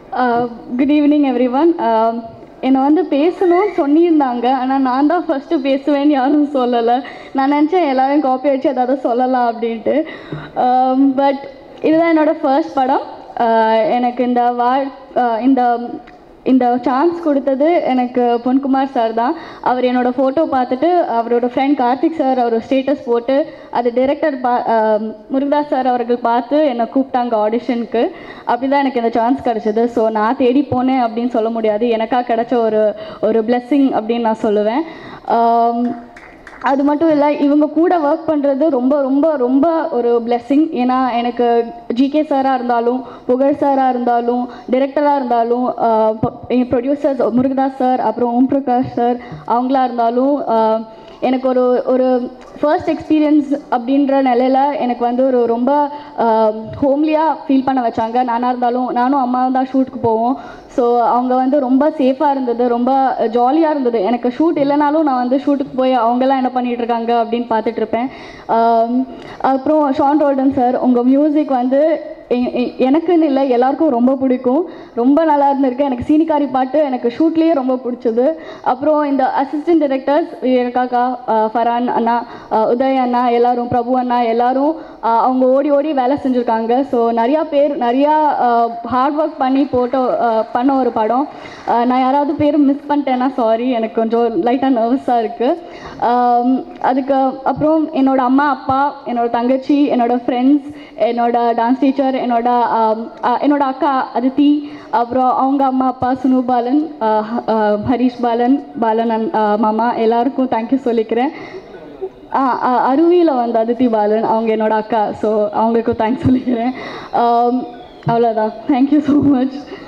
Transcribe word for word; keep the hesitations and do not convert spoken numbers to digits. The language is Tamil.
Good evening every one. என்னை வந்து பேசணும்னு சொல்லியிருந்தாங்க, ஆனால் நான் தான் ஃபஸ்ட்டு பேசுவேன்னு யாரும் சொல்லலை. நான் நினச்சேன் எல்லோரும் காப்பி அடித்து ஏதாவது சொல்லலாம் அப்படின்ட்டு. பட் இதுதான் என்னோடய ஃபர்ஸ்ட் படம். எனக்கு இந்த வா இந்த இந்த சான்ஸ் கொடுத்தது எனக்கு பொன்குமார் சார் தான். அவர் என்னோடய ஃபோட்டோ பார்த்துட்டு அவரோட ஃப்ரெண்ட் கார்த்திக் சார் அவர் ஸ்டேட்டஸ் போட்டு அது டைரக்டர் பா முருகதாஸ் சார் அவர்கள் பார்த்து என்னை கூப்பிட்டாங்க ஆடிஷனுக்கு. அப்படி தான் எனக்கு இந்த சான்ஸ் கிடச்சிது. ஸோ நான் தேடி போனேன் அப்படின்னு சொல்ல முடியாது, எனக்காக கிடச்ச ஒரு ஒரு பிளெஸ்ஸிங் அப்படின்னு நான் சொல்லுவேன். அது மட்டும் இல்லை, இவங்க கூட ஒர்க் பண்ணுறது ரொம்ப ரொம்ப ரொம்ப ஒரு பிளெஸ்ஸிங். ஏன்னா எனக்கு ஜிகே சாராக இருந்தாலும், புகழ் சாராக இருந்தாலும், டைரக்டராக இருந்தாலும், ப்ரொடியூசர்ஸ் முருகதாஸ் சார், அப்புறம் ஓம் பிரகாஷ் சார், அவங்களா இருந்தாலும் எனக்கு ஒரு ஒரு ஃபர்ஸ்ட் எக்ஸ்பீரியன்ஸ் அப்படின்ற நிலையில் எனக்கு வந்து ஒரு ரொம்ப ஹோம்லியாக ஃபீல் பண்ண வச்சாங்க. நானாக இருந்தாலும், நானும் அம்மாவும் தான் ஷூட்டுக்கு போவோம். ஸோ அவங்க வந்து ரொம்ப சேஃபாக இருந்தது, ரொம்ப ஜாலியாக இருந்தது. எனக்கு ஷூட் இல்லைனாலும் நான் வந்து ஷூட்டுக்கு போய் அவங்கெல்லாம் என்ன பண்ணிகிட்ருக்காங்க அப்படின்னு பார்த்துட்ருப்பேன். அப்புறம் ஷான் ரோல்டன் சார், உங்கள் மியூசிக் வந்து எனக்குன்னு இல்லை எல்லாருக்கும் ரொம்ப பிடிக்கும், ரொம்ப நல்லா இருந்திருக்கு. எனக்கு சீனிக்காரி பாட்டு எனக்கு ஷூட்லேயே ரொம்ப பிடிச்சது. அப்புறம் இந்த அசிஸ்டன்ட் டைரக்டர்ஸ் காக்கா, ஃபரான் அண்ணா, உதய் அண்ணா, எல்லோரும், பிரபு அண்ணா, எல்லோரும் அவங்க ஓடி ஓடி வேலை செஞ்சுருக்காங்க. ஸோ நிறையா பேர் நிறையா ஹார்ட் ஒர்க் பண்ணி போட்டோ பண்ண ஒரு படம். நான் யாராவது பேர் மிஸ் பண்ணிட்டேன்னா சாரி, எனக்கு கொஞ்சம் லைட்டாக நர்வஸாக இருக்குது. அதுக்கு அப்புறம் என்னோடய அம்மா அப்பா, என்னோடய தங்கச்சி, என்னோடய ஃப்ரெண்ட்ஸ், என்னோடய டான்ஸ் டீச்சர், என்னோட என்னோட அக்கா அதித்தி, அப்புறம் அவங்க அம்மா அப்பா சுனு பாலன், ஹரீஷ் பாலன், பாலன் மாமா, எல்லாருக்கும் தேங்க்யூ சொல்லிக்கிறேன். அருவியில் வந்து அதித்தி பாலன், அவங்க என்னோட அக்கா. ஸோ அவங்களுக்கும் தேங்க்ஸ் சொல்லிக்கிறேன். அவ்வளோதான். Thank you so much.